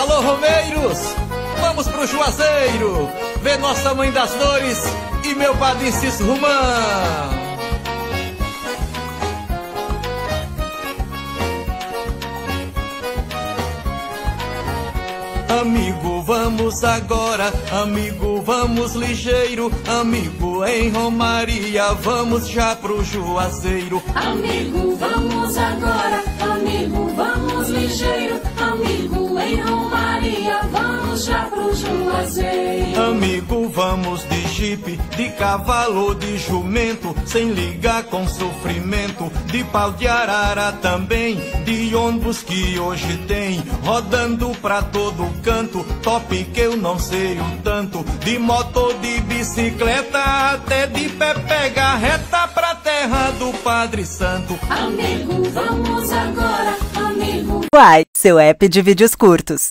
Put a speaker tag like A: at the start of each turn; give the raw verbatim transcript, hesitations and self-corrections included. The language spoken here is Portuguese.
A: Alô, romeiros, vamos pro Juazeiro ver Nossa Mãe das Dores e meu padrinho Cício Romão. Amigo, vamos agora, amigo, vamos ligeiro, amigo, em Romaria, vamos já pro Juazeiro.
B: Amigo, vamos agora, amigo, vamos ligeiro, amigo, em Romaria, vamos já pro Juazeiro.
A: Amigo, vamos de jipe, de cavalo, de jumento, sem ligar com sofrimento, de pau de arara também, de ônibus que hoje tem, rodando pra todo canto, top que eu não sei o tanto, de motor, de bicicleta, até de pé pega reta pra terra do Padre Santo.
B: Amigo, vamos agora, amigo.
C: Uai, seu app de vídeos curtos.